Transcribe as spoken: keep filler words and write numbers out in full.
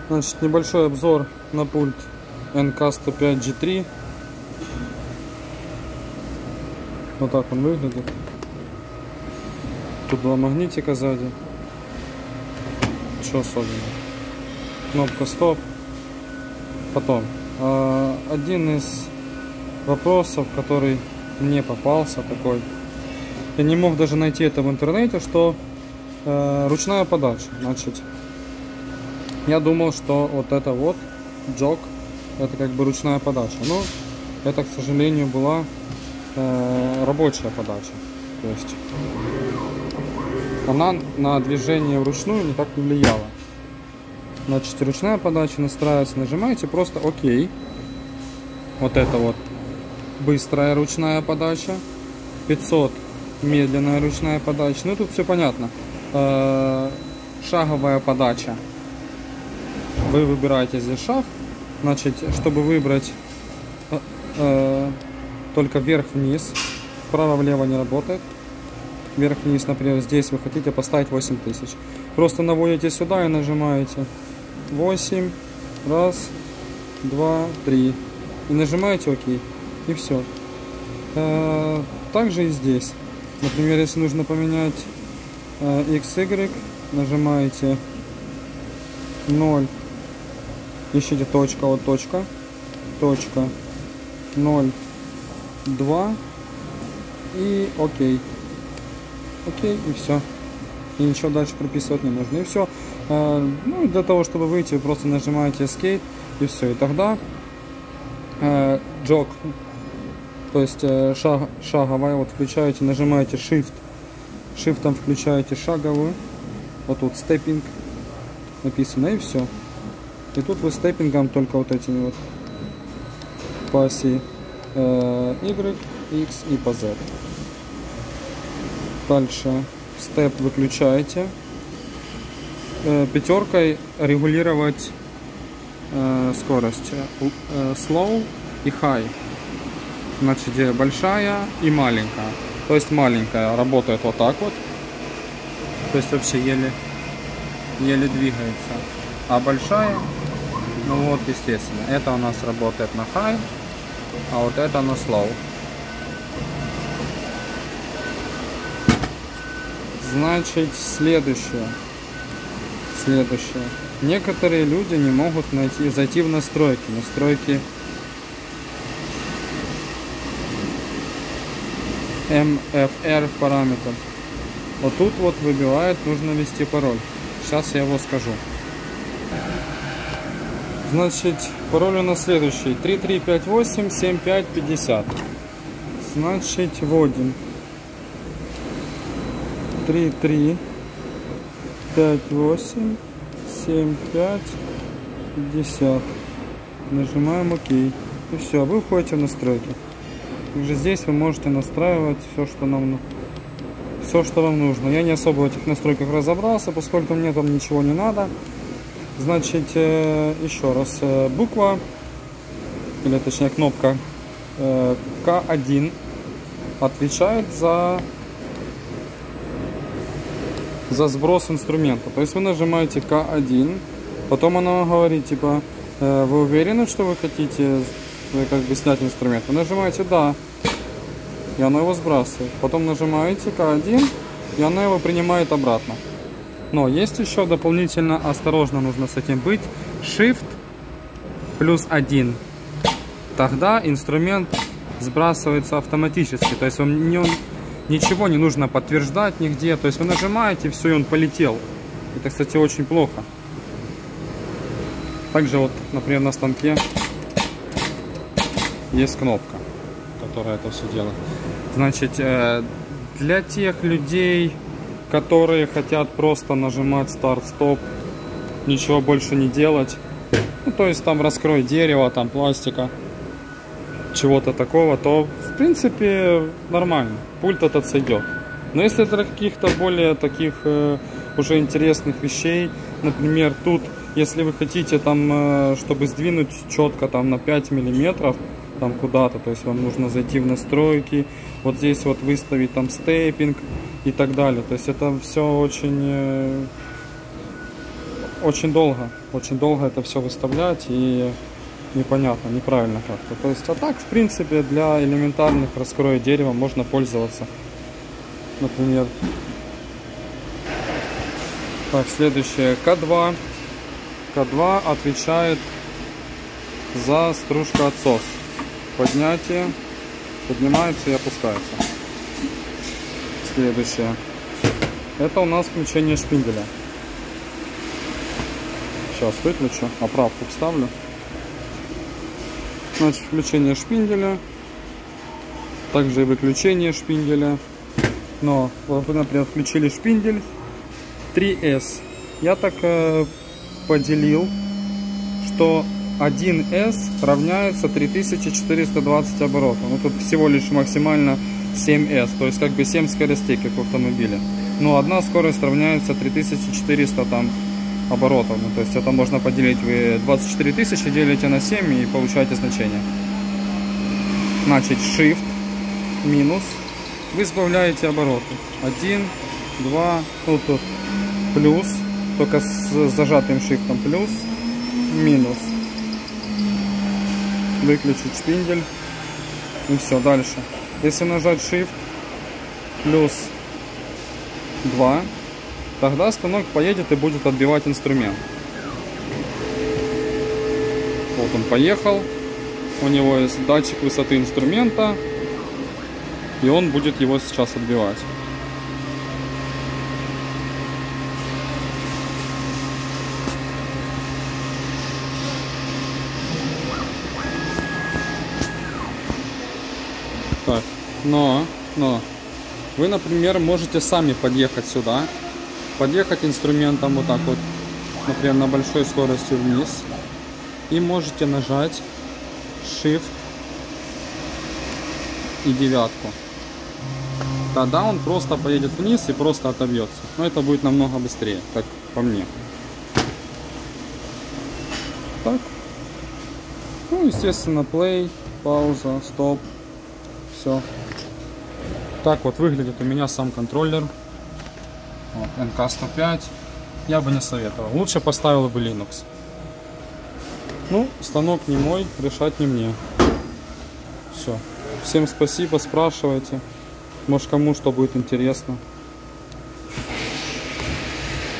Значит, небольшой обзор на пульт эн ка сто пять джи три. Вот так он выглядит. Тут два магнитика сзади. Что особенно? Кнопка стоп. Потом. Один из вопросов, который мне попался такой. Я не мог даже найти это в интернете, что э, ручная подача. Значит, я думал, что вот это вот джок, это как бы ручная подача. Но это, к сожалению, была э, рабочая подача. То есть она на движение вручную никак не влияла. Значит, ручная подача настраивается, нажимаете просто ОК. Вот это вот быстрая ручная подача. пятьсот медленная ручная подача. Ну тут все понятно. Э-э, шаговая подача. Вы выбираете здесь шаг. Значит, чтобы выбрать э-э, только вверх-вниз, вправо-влево не работает. Вверх-вниз, например, здесь вы хотите поставить восемь тысяч. Просто наводите сюда и нажимаете восемь. Раз, два, три. И нажимаете ОК. И все. Э-э, также и здесь. Например, если нужно поменять э, икс игрек, нажимаете ноль, ищите точка, вот точка, точка, ноль, два и ОК. Окей, и все. И ничего дальше прописывать не нужно. И все. Э, ну, для того, чтобы выйти, вы просто нажимаете Escape, и все. И тогда э, джок, то есть э, шаг, шаговая, вот включаете, нажимаете Shift, Shiftом включаете шаговую, вот тут степпинг написано, и все. И тут вы степпингом только вот этими вот по оси э, Y, X и по Z. Дальше степ выключаете. Э, пятеркой регулировать э, скорость э, slow и high. Значит, большая и маленькая. То есть маленькая работает вот так вот. То есть вообще еле, еле двигается. А большая, ну вот, естественно, это у нас работает на high, а вот это на slow. Значит, следующее. Следующее. Некоторые люди не могут найти, зайти в настройки. Настройки эм эф эр параметр. Вот тут вот выбивает, нужно ввести пароль. Сейчас я его скажу. Значит, пароль у нас следующий. три три пять восемь семь пять пятьдесят. Значит, вводим. три три пять восемь семь пять пятьдесят. Нажимаем ОК. И все, вы входите в настройки. Также здесь вы можете настраивать все, что нам, все, что вам нужно. Я не особо в этих настройках разобрался, поскольку мне там ничего не надо. Значит, э, еще раз, э, буква, или точнее кнопка э, ка один отвечает за, за сброс инструмента. То есть вы нажимаете ка один, потом она вам говорит, типа, э, вы уверены, что вы хотите как бы снять инструмент? Вы нажимаете да, и оно его сбрасывает. Потом нажимаете ка один, и оно его принимает обратно. Но есть еще дополнительно, осторожно нужно с этим быть, Shift плюс один. Тогда инструмент сбрасывается автоматически. То есть вам не, ничего не нужно подтверждать нигде. То есть вы нажимаете, все, и он полетел. Это, кстати, очень плохо. Также вот, например, на станке есть кнопка, которая это все делает. Значит, для тех людей, которые хотят просто нажимать старт-стоп, ничего больше не делать, ну, то есть там раскрой дерево, там пластика, чего-то такого, то в принципе нормально, пульт этот сойдет. Но если для каких-то более таких э, уже интересных вещей, например, тут, если вы хотите там, э, чтобы сдвинуть четко там на пять миллиметров, там куда-то, то есть вам нужно зайти в настройки, вот здесь вот выставить там стейпинг и так далее. То есть это все очень очень долго, очень долго это все выставлять и непонятно, неправильно как-то. То есть, а так, в принципе, для элементарных раскроек дерева можно пользоваться. Например, так, следующее, К два. К два отвечает за стружка-отсос. Поднятие, поднимается и опускается. Следующее. Это у нас включение шпинделя. Сейчас выключу, оправку вставлю. Значит, включение шпинделя. Также и выключение шпинделя. Но, вот вы, например, включили шпиндель три эс. Я так э, поделил, что один эс равняется три тысячи четыреста двадцать оборотов. Ну, тут всего лишь максимально семь эс, то есть как бы семь скоростей, как в автомобиле. Но одна скорость равняется три тысячи четыреста там оборотов. Ну, то есть это можно поделить, вы двадцать четыре тысячи делите на семь и получаете значение. Значит, Shift минус, вы сбавляете обороты. один, два, ну тут плюс, только с зажатым шифтом плюс, минус. Выключить шпиндель. И все, дальше. Если нажать Shift плюс два, тогда станок поедет и будет отбивать инструмент. Вот он поехал. У него есть датчик высоты инструмента. И он будет его сейчас отбивать. Так, но, но вы, например, можете сами подъехать сюда, подъехать инструментом вот так вот, например, на большой скорости вниз, и можете нажать Shift и девятку. Тогда он просто поедет вниз и просто отобьется. Но это будет намного быстрее, как по мне. Так. Ну, естественно, play, пауза, стоп. Все. Так вот выглядит у меня сам контроллер. Вот, эн ка сто пять. Я бы не советовал. Лучше поставил бы Linux. Ну, станок не мой, решать не мне. Все. Всем спасибо, спрашивайте. Может, кому что будет интересно.